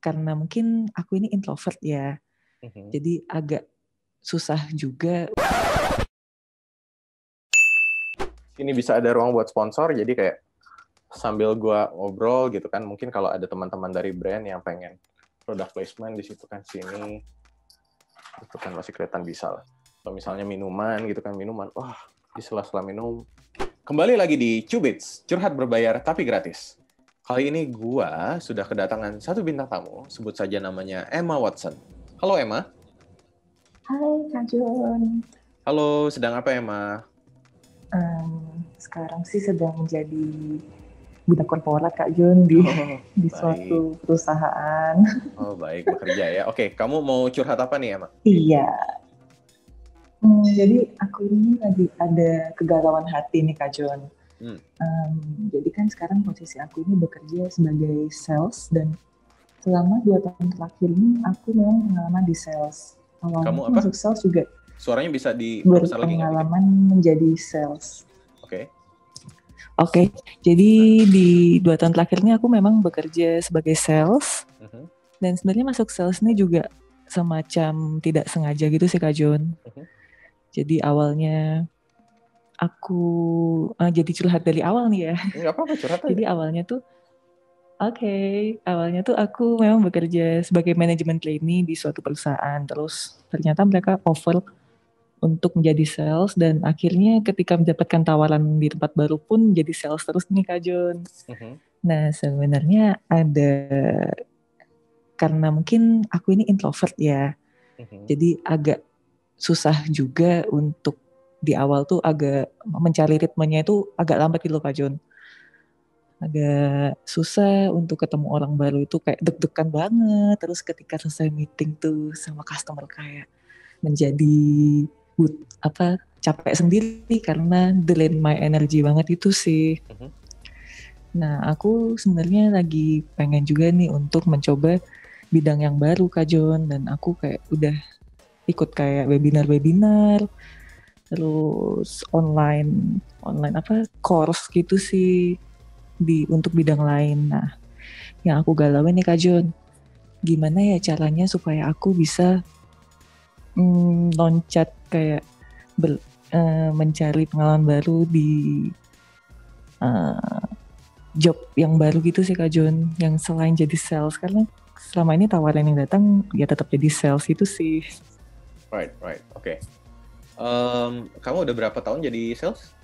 karena mungkin aku ini introvert ya, jadi agak susah juga. Ini bisa ada ruang buat sponsor, jadi kayak sambil gua ngobrol gitu kan, mungkin kalau ada teman-teman dari brand yang pengen product placement di situ kan, sini itu kan masih kelihatan bisa lah. Atau misalnya minuman gitu kan, minuman, wah di sela-sela minum. Kembali lagi di Cubits, curhat berbayar tapi gratis. Kali ini gua sudah kedatangan satu bintang tamu, sebut saja namanya Emma Watson. Halo Emma. Hai Kak Jun. Halo, sedang apa Emma? Sekarang sih sedang menjadi budak korporat Kak Jun di suatu perusahaan. Oh baik, bekerja ya. Oke, kamu mau curhat apa nih Emma? Iya. Jadi aku ini lagi ada kegalauan hati nih Kak Jun. Jadi kan sekarang posisi aku ini bekerja sebagai sales dan selama 2 tahun terakhir ini aku memang pengalaman di sales. Kamu apa? Masuk sales juga. Suaranya bisa dibesar lagi nggak? Berpengalaman menjadi sales. Oke. Jadi di 2 tahun terakhir ini aku memang bekerja sebagai sales. Dan sebenarnya masuk sales ini juga semacam tidak sengaja gitu sih Kak Jun. Jadi awalnya aku jadi curhat dari awal nih ya. Nggak apa-apa, curhat aja. Jadi awalnya tuh aku memang bekerja sebagai manajemen trainee di suatu perusahaan. Terus ternyata mereka offer untuk menjadi sales dan akhirnya ketika mendapatkan tawaran di tempat baru pun jadi sales terus nih Kak Jun. Nah sebenarnya karena mungkin aku ini introvert ya, jadi agak susah juga untuk di awal tuh agak mencari ritmenya itu agak lambat gitu Kak Jun. Agak susah untuk ketemu orang baru itu kayak deg-degan banget. Terus ketika selesai meeting tuh sama customer kayak menjadi capek sendiri karena drain my energy banget itu sih. Nah aku sebenarnya lagi pengen juga nih untuk mencoba bidang yang baru Kak Jon, dan aku kayak udah ikut kayak webinar terus online course gitu sih untuk bidang lain. Nah, yang aku galauin nih Kak Jun, gimana ya caranya supaya aku bisa loncat kayak mencari pengalaman baru di job yang baru gitu sih Kak Jun, yang selain jadi sales, karena selama ini tawaran yang datang ya tetap jadi sales itu sih. Right, oke. Kamu udah berapa tahun jadi sales?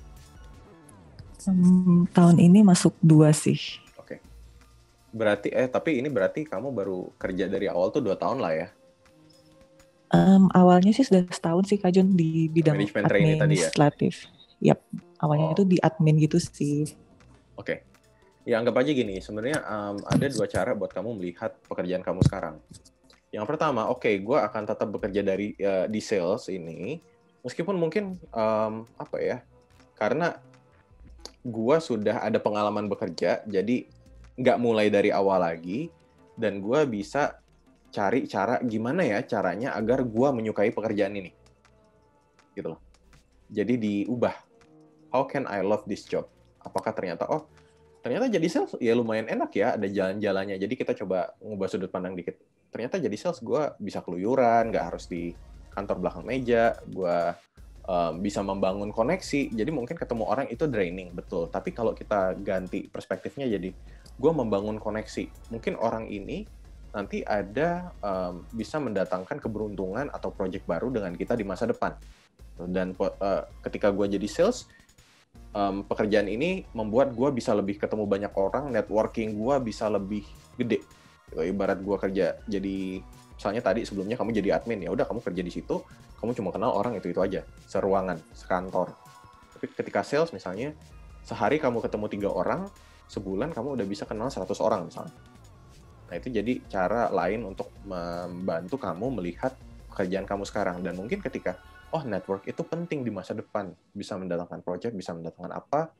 Tahun ini masuk 2 sih. Oke. Berarti tapi ini berarti kamu baru kerja dari awal tuh 2 tahun lah ya? Awalnya sih sudah setahun sih Kak Jun di bidang administratif. Ya? Yap, awalnya itu di admin gitu sih. Oke. Ya anggap aja gini, sebenarnya ada 2 cara buat kamu melihat pekerjaan kamu sekarang. Yang pertama, gue akan tetap bekerja di sales ini, meskipun mungkin karena gue sudah ada pengalaman bekerja, jadi nggak mulai dari awal lagi, dan gue bisa cari cara gimana ya caranya agar gue menyukai pekerjaan ini, gitu loh. Jadi diubah, how can I love this job? Apakah ternyata jadi sales ya lumayan enak ya, ada jalan-jalannya. Jadi kita coba ngubah sudut pandang dikit. Ternyata jadi sales gue bisa keluyuran, nggak harus di kantor belakang meja, gue bisa membangun koneksi. Jadi mungkin ketemu orang itu draining, betul. Tapi kalau kita ganti perspektifnya jadi gue membangun koneksi. Mungkin orang ini nanti bisa mendatangkan keberuntungan atau project baru dengan kita di masa depan. Dan ketika gue jadi sales, pekerjaan ini membuat gue bisa lebih ketemu banyak orang, networking gue bisa lebih gede. Ibarat gue kerja jadi, misalnya tadi sebelumnya kamu jadi admin, ya udah kamu kerja di situ, kamu cuma kenal orang itu aja, seruangan, sekantor. Tapi ketika sales misalnya, sehari kamu ketemu 3 orang, sebulan kamu udah bisa kenal 100 orang misalnya. Nah itu jadi cara lain untuk membantu kamu melihat pekerjaan kamu sekarang. Dan mungkin ketika, network itu penting di masa depan, bisa mendatangkan project, bisa mendatangkan apa,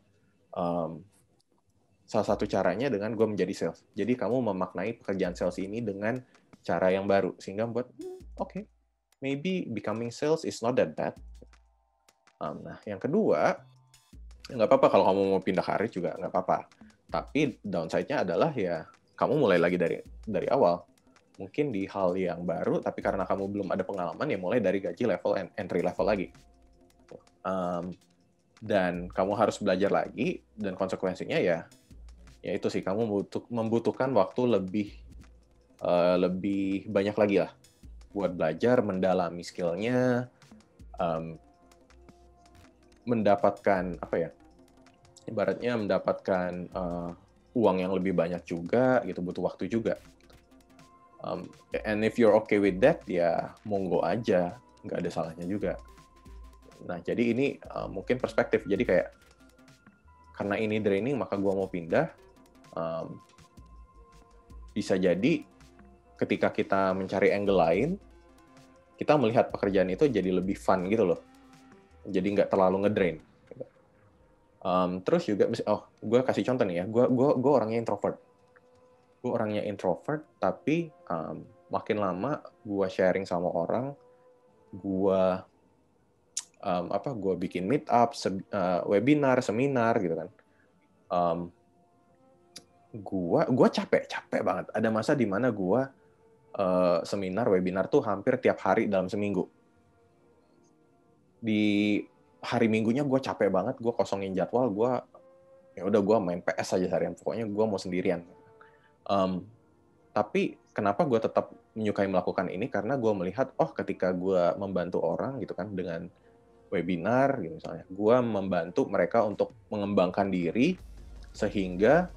salah satu caranya dengan gue menjadi sales. Jadi kamu memaknai pekerjaan sales ini dengan cara yang baru, sehingga buat, maybe becoming sales is not that bad. Nah, yang kedua, nggak apa-apa kalau kamu mau pindah karir juga nggak apa-apa. Tapi downside-nya adalah ya, kamu mulai lagi dari awal. mungkin di hal yang baru, tapi karena kamu belum ada pengalaman, ya mulai dari gaji level entry level lagi. Dan kamu harus belajar lagi, dan konsekuensinya ya itu sih, kamu membutuhkan waktu lebih banyak lagi lah buat belajar, mendalami skill-nya, mendapatkan ibaratnya mendapatkan uang yang lebih banyak juga gitu, butuh waktu juga. And if you're okay with that, ya monggo aja, nggak ada salahnya juga. Nah, jadi ini mungkin perspektif. Jadi kayak karena ini draining, maka gue mau pindah. Bisa jadi ketika kita mencari angle lain, kita melihat pekerjaan itu jadi lebih fun gitu loh. Jadi nggak terlalu ngedrain. Terus juga, gue kasih contoh nih ya. Gue orangnya introvert. Tapi makin lama gue sharing sama orang, gue bikin meet up, webinar, seminar gitu kan. Gue capek banget. Ada masa di mana gue seminar, webinar tuh hampir tiap hari dalam seminggu. Di hari Minggunya gue capek banget, gue kosongin jadwal, gue main PS aja seharian. Pokoknya gue mau sendirian. Tapi kenapa gue tetap menyukai melakukan ini? Karena gue melihat, ketika gue membantu orang gitu kan dengan webinar, gitu misalnya, gue membantu mereka untuk mengembangkan diri sehingga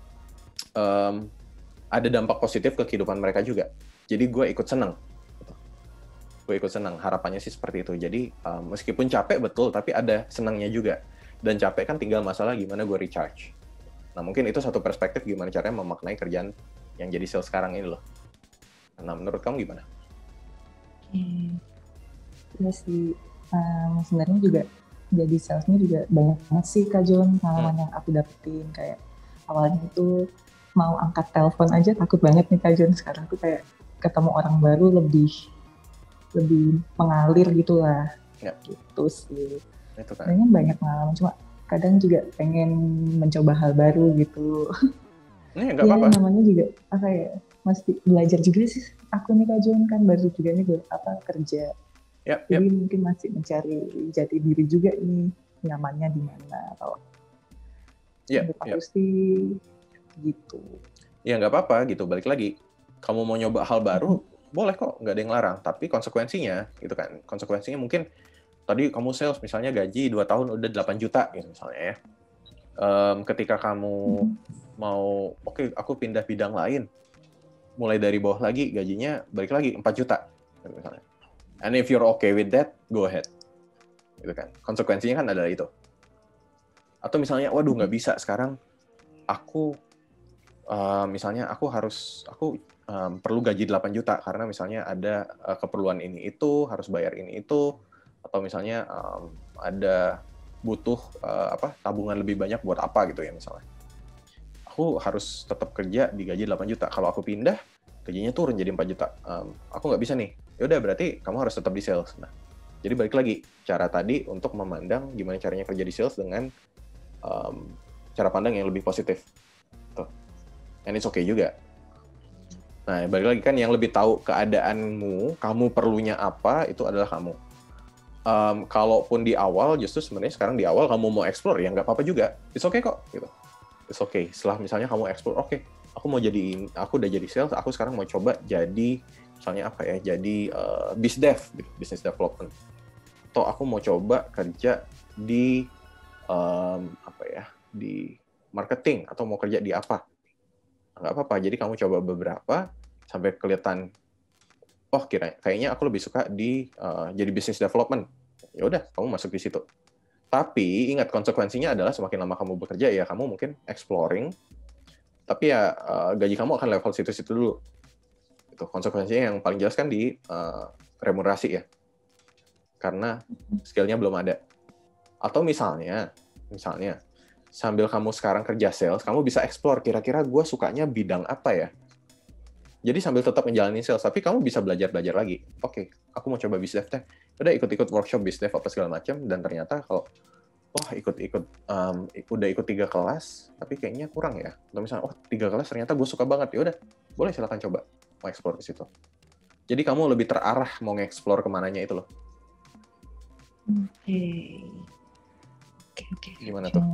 ada dampak positif ke kehidupan mereka juga. Jadi gue ikut senang. Harapannya sih seperti itu. Jadi meskipun capek betul, tapi ada senangnya juga. Dan capek kan tinggal masalah gimana gue recharge. Nah, mungkin itu satu perspektif gimana caranya memaknai kerjaan yang jadi sales sekarang ini loh. Nah, menurut kamu gimana? Iya sih, sebenarnya juga jadi salesnya juga banyak banget sih Kak John, pengalaman yang aku dapetin. Kayak awalnya itu mau angkat telepon aja takut banget nih Kak John. Sekarang tuh kayak ketemu orang baru lebih mengalir gitu lah. Ya. Gitu sih. Itu kan. Sebenarnya banyak pengalaman, cuma kadang juga pengen mencoba hal baru gitu. Nggak apa-apa. Namanya juga mesti belajar juga sih. Aku nih Kak John kan baru juga nih kerja. Jadi mungkin masih mencari jati diri juga nih, nyamannya di mana atau sih gitu. Ya nggak apa-apa gitu, balik lagi. Kamu mau nyoba hal baru, boleh kok, nggak ada yang larang. Tapi konsekuensinya gitu kan. Konsekuensinya mungkin tadi kamu sales misalnya gaji 2 tahun udah 8 juta gitu misalnya ya. Ketika kamu mau, aku pindah bidang lain, mulai dari bawah lagi, gajinya balik lagi 4 juta gitu misalnya. And if you're okay with that, go ahead. Gitu kan. Konsekuensinya kan adalah itu. Atau misalnya, waduh nggak bisa sekarang, aku perlu gaji 8 juta karena misalnya ada keperluan ini itu, harus bayar ini itu, atau misalnya ada butuh tabungan lebih banyak buat apa gitu ya misalnya. Aku harus tetap kerja di gaji 8 juta. Kalau aku pindah, gajinya turun jadi 4 juta. Aku nggak bisa nih. Yaudah berarti kamu harus tetap di sales. Nah, jadi balik lagi cara tadi untuk memandang gimana caranya kerja di sales dengan cara pandang yang lebih positif. Tuh. And it's okay juga. Nah, balik lagi kan yang lebih tahu keadaanmu, kamu perlunya apa, itu adalah kamu. Kalaupun di awal, justru sebenarnya sekarang di awal kamu mau explore, ya nggak apa-apa juga. It's okay kok. Gitu. It's okay. Setelah misalnya kamu explore, aku udah jadi sales, aku sekarang mau coba jadi, misalnya jadi BizDev, gitu, business development. Atau aku mau coba kerja di, di marketing, atau mau kerja di apa. Nggak apa-apa, jadi kamu coba beberapa, sampai kelihatan, kayaknya aku lebih suka di jadi business development. Ya udah, kamu masuk di situ. Tapi ingat konsekuensinya adalah semakin lama kamu bekerja ya kamu mungkin exploring, tapi ya gaji kamu akan level situ-situ dulu. Itu konsekuensinya yang paling jelas kan di remunerasi ya, karena skill-nya belum ada. Atau misalnya sambil kamu sekarang kerja sales, kamu bisa explore kira-kira gue sukanya bidang apa ya. Jadi sambil tetap menjalani sales, tapi kamu bisa belajar lagi. Aku mau coba BizDev deh. Udah ikut workshop BizDev apa segala macam, dan ternyata kalau udah ikut 3 kelas, tapi kayaknya kurang ya. Atau misalnya 3 kelas ternyata gue suka banget, ya udah boleh silakan coba. mau explore ke situ. Jadi kamu lebih terarah mau nge-explore kemananya itu loh. Oke. Gimana tuh?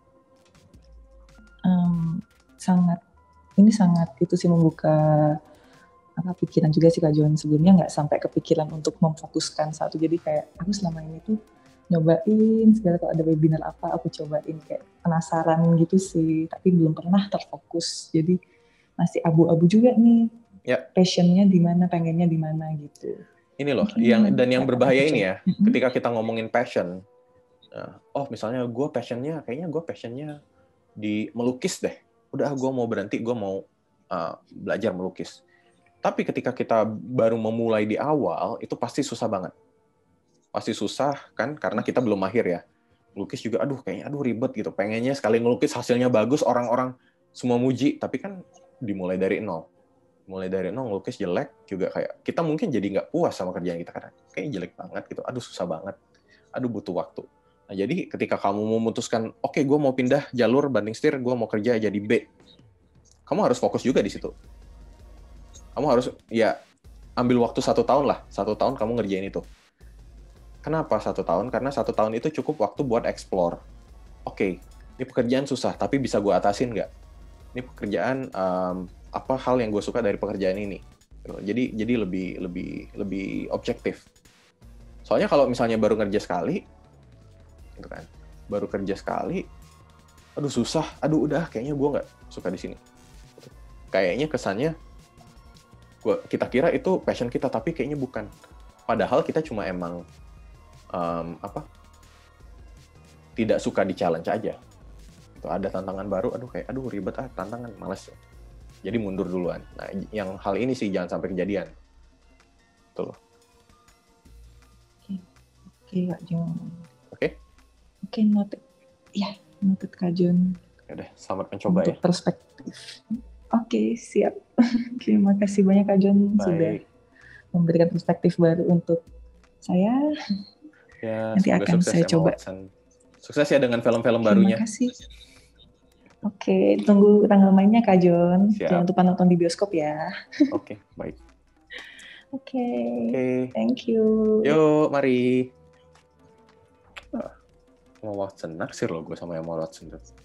Sangat itu sih membuka pikiran juga sih Kak Jon. Sebelumnya nggak sampai kepikiran untuk memfokuskan satu. Jadi kayak aku selama ini tuh nyobain segala, kalau ada webinar apa aku cobain, kayak penasaran gitu sih. Tapi belum pernah terfokus. Jadi masih abu-abu juga nih. Ya. Passionnya di mana, pengennya di mana gitu. Ini loh, yang berbahaya ini ya. Ketika kita ngomongin passion, misalnya kayaknya gue passionnya di melukis deh. Udah gue mau berhenti, gue mau belajar melukis. Tapi ketika kita baru memulai di awal, itu pasti susah banget. Pasti susah kan, karena kita belum mahir ya. Melukis juga, kayaknya ribet gitu. Pengennya sekali ngelukis hasilnya bagus, orang-orang semua muji, tapi kan dimulai dari nol. Mulai dari nol ngelukis jelek juga, kayak kita mungkin jadi nggak puas sama kerjaan kita karena kayaknya jelek banget gitu. Susah banget. Butuh waktu. Nah, jadi ketika kamu memutuskan, oke, gue mau pindah jalur banding setir, gue mau kerja jadi B. Kamu harus fokus juga di situ. Kamu harus, ambil waktu 1 tahun lah. 1 tahun kamu ngerjain itu. Kenapa 1 tahun? Karena 1 tahun itu cukup waktu buat explore. Oke, ini pekerjaan susah, tapi bisa gue atasin nggak? Ini pekerjaan, apa hal yang gue suka dari pekerjaan ini? Jadi lebih objektif. Soalnya kalau misalnya baru kerja sekali, gitu kan, susah, udah, kayaknya gue nggak suka di sini. Kayaknya kesannya, kita kira itu passion kita, tapi kayaknya bukan. Padahal kita cuma emang tidak suka di challenge aja. Itu ada tantangan baru, ribet, tantangan, males. Jadi mundur duluan. Nah, yang hal ini sih jangan sampai kejadian. Tuh. Oke, Kak Jon. Oke, noted. Ya, noted Kak Jon. Udah, selamat mencoba untuk ya. Perspektif. Oke, siap. Terima kasih banyak Kak Jon sudah memberikan perspektif baru untuk saya. Ya, nanti akan saya coba. Sukses ya dengan film-film barunya. Terima kasih. Oke, tunggu tanggal mainnya Kak Jon. Jangan lupa nonton di bioskop ya. Oke, baik. Oke, thank you. Yuk, mari. Mau Watson, naksir loh gue sama yang mau Watson tuh.